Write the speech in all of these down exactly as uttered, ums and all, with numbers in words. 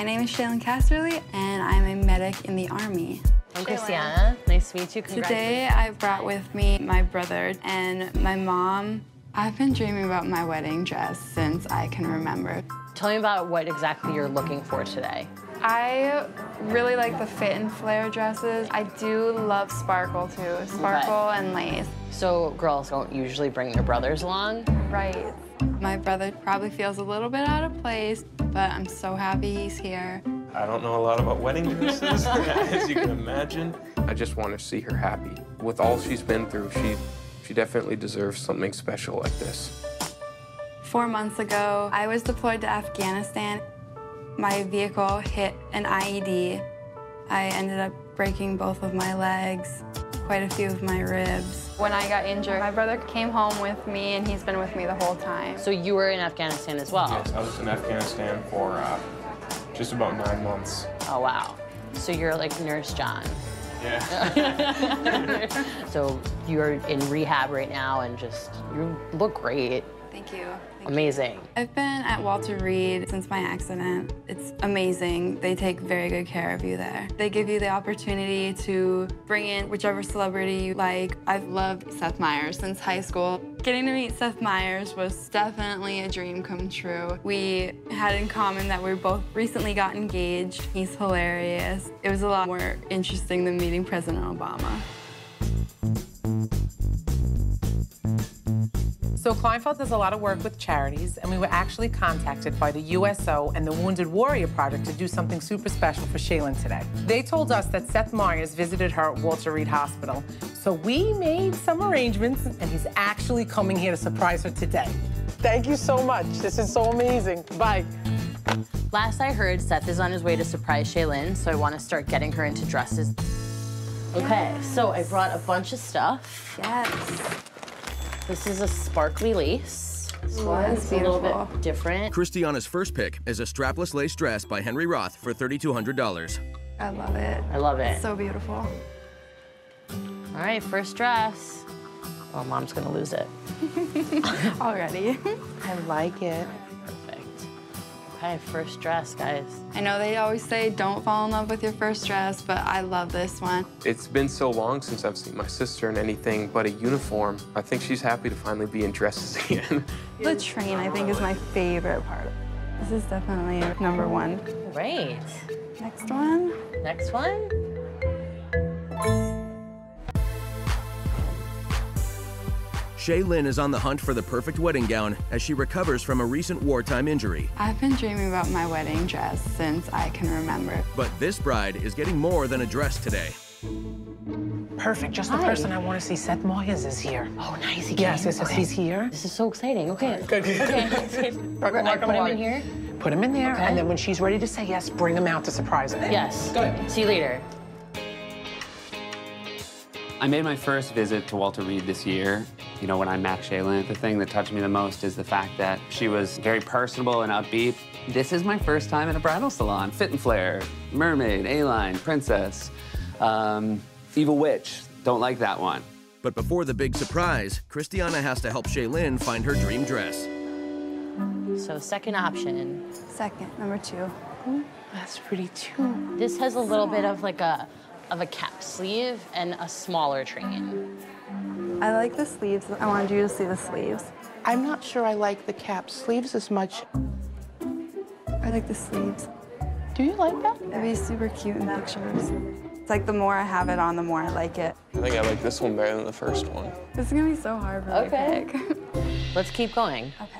name is Shealynn Casterly, and I'm a medic in the Army. I'm Christiana. Nice to meet you. Today, I brought with me my brother and my mom. I've been dreaming about my wedding dress since I can remember. Tell me about what exactly you're looking for today. I really like the fit and flare dresses. I do love sparkle, too. Sparkle okay. and lace. So girls don't usually bring their brothers along? Right. My brother probably feels a little bit out of place, but I'm so happy he's here. I don't know a lot about wedding dresses, as you can imagine. I just want to see her happy. With all she's been through, she, she definitely deserves something special like this. Four months ago, I was deployed to Afghanistan. My vehicle hit an I E D. I ended up breaking both of my legs, quite a few of my ribs. When I got injured, my brother came home with me, and he's been with me the whole time. So you were in Afghanistan as well? Yes, I was in Afghanistan for uh, just about nine months. Oh, wow. So you're like Nurse John. Yeah. So you're in rehab right now, and just, you look great. Thank you. Thank Amazing. You. I've been at Walter Reed since my accident. It's amazing. They take very good care of you there. They give you the opportunity to bring in whichever celebrity you like. I've loved Seth Meyers since high school. Getting to meet Seth Meyers was definitely a dream come true. We had in common that we both recently got engaged. He's hilarious. It was a lot more interesting than meeting President Obama. So Kleinfeld does a lot of work with charities, and we were actually contacted by the U S O and the Wounded Warrior Project to do something super special for Shealynn today. They told us that Seth Meyers visited her at Walter Reed Hospital, so we made some arrangements, and he's actually coming here to surprise her today. Thank you so much. This is so amazing. Bye. Last I heard, Seth is on his way to surprise Shealynn, so I want to start getting her into dresses. Okay, yes. So I brought a bunch of stuff. Yes. This is a sparkly lace. This Ooh, one's a little bit different. Christiana's first pick is a strapless lace dress by Henry Roth for thirty-two hundred dollars. I love it. I love it. It's so beautiful. All right, first dress. Oh, Mom's gonna lose it. Already. I like it. Perfect. Okay, first dress, guys. I know they always say don't fall in love with your first dress, but I love this one. It's been so long since I've seen my sister in anything but a uniform. I think she's happy to finally be in dresses again. The train, I think, is my favorite part. This is definitely number one. Great. Next one. Next one. Shealynn is on the hunt for the perfect wedding gown as she recovers from a recent wartime injury. I've been dreaming about my wedding dress since I can remember. But this bride is getting more than a dress today. Perfect, just the Hi. person I want to see. Seth Meyers is here. Oh, nice. He Yes, came. yes, yes, Okay. he's here. This is so exciting. Okay. Good. Okay. I put him in here? Put him in there, Okay. and then when she's ready to say yes, bring him out to surprise her. Yes. Good. See you later. I made my first visit to Walter Reed this year. You know, when I met Shealynn, the thing that touched me the most is the fact that she was very personable and upbeat. This is my first time in a bridal salon. Fit and flare, mermaid, A-line, princess, um, evil witch. Don't like that one. But before the big surprise, Christiana has to help Shealynn find her dream dress. So second option. Second, number two. That's pretty too. This has a little bit of like a of a cap sleeve and a smaller train. I like the sleeves. I wanted you to see the sleeves. I'm not sure I like the cap sleeves as much. I like the sleeves. Do you like that? It'd be super cute in pictures. It's like the more I have it on, the more I like it. I think I like this one better than the first one. This is gonna be so hard for me Okay. to pick. Let's keep going. Okay.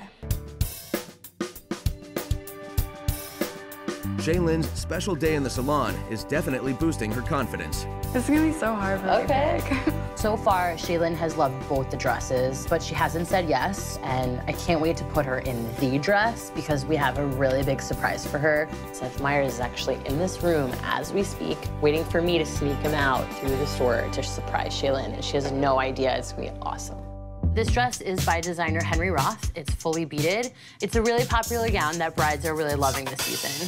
Shealynn's special day in the salon is definitely boosting her confidence. This is gonna be so hard for Okay. me to pick. So far, Shealynn has loved both the dresses, but she hasn't said yes, and I can't wait to put her in the dress because we have a really big surprise for her. Seth Meyers is actually in this room as we speak, waiting for me to sneak him out through the store to surprise Shealynn, and she has no idea. It's gonna be awesome. This dress is by designer Henry Roth. It's fully beaded. It's a really popular gown that brides are really loving this season.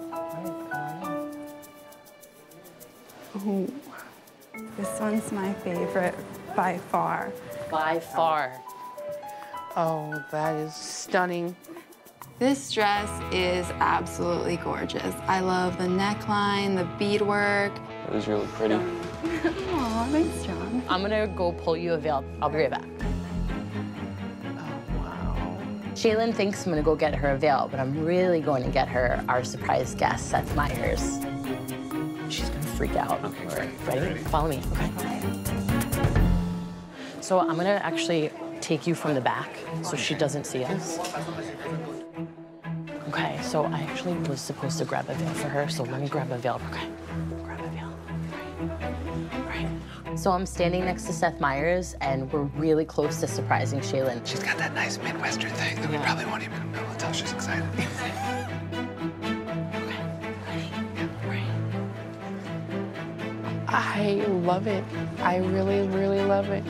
Ooh. This one's my favorite by far. By far. Oh, that is stunning. This dress is absolutely gorgeous. I love the neckline, the beadwork. It was really pretty. Aw, thanks, John. I'm gonna go pull you a veil. I'll be right back. Oh, wow. Shealynn thinks I'm gonna go get her a veil, but I'm really going to get her our surprise guest, Seth Meyers. She's gonna freak out. Okay, great. Ready? Ready? Follow me, okay? So I'm gonna actually take you from the back so she doesn't see us. Okay, so I actually was supposed to grab a veil for her, so let me grab a veil. Okay, grab a veil. All right. All right. So I'm standing next to Seth Meyers, and we're really close to surprising Shealynn. She's got that nice Midwestern thing that we probably won't even be able to tell she's excited. I love it. I really, really love it.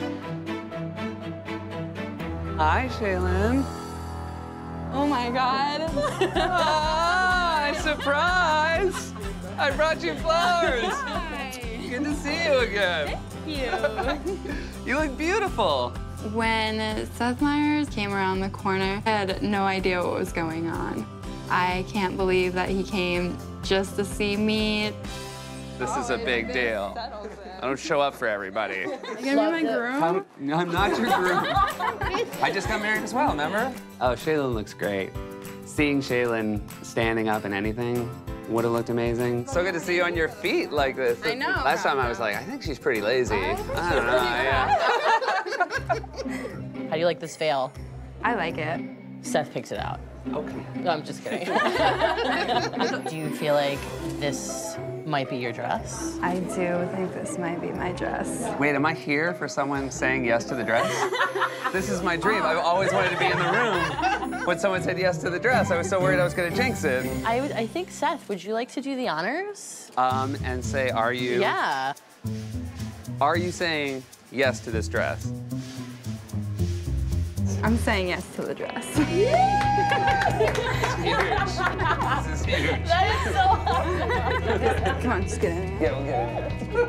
Hi, Shealynn. Oh my God. Ah, surprise! I brought you flowers. Hi. Good to see you again. Thank you. You look beautiful. When Seth Meyers came around the corner, I had no idea what was going on. I can't believe that he came just to see me. This is a big deal. I don't show up for everybody. You're gonna be my groom? I'm, I'm not your groom. I just got married as well, remember? Oh, Shealynn looks great. Seeing Shealynn standing up in anything would have looked amazing. So good to see you on your feet like this. I know. Last time I was like, I think she's pretty lazy. I, I don't know, yeah. How do you like this veil? I like it. Seth picks it out. Okay. No, I'm just kidding. Do you feel like this might be your dress? I do think this might be my dress. Wait, am I here for someone saying yes to the dress? This is my dream. I've always wanted to be in the room when someone said yes to the dress. I was so worried I was going to jinx it. I, would, I think, Seth, would you like to do the honors? Um, and say, are you? Yeah. Are you saying yes to this dress? I'm saying yes to the dress. This is huge. That is so hard. Come on, just get in here. Yeah, we'll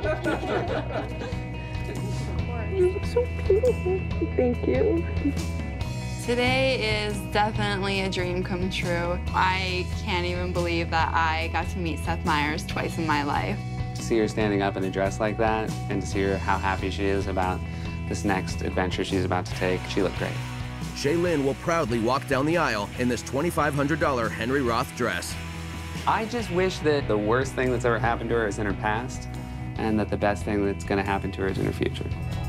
get in. Today is definitely a dream come true. I can't even believe that I got to meet Seth Meyers twice in my life. To see her standing up in a dress like that and to see her how happy she is about this next adventure she's about to take, she looked great. Shealynn will proudly walk down the aisle in this twenty-five hundred dollar Henry Roth dress. I just wish that the worst thing that's ever happened to her is in her past and that the best thing that's going to happen to her is in her future.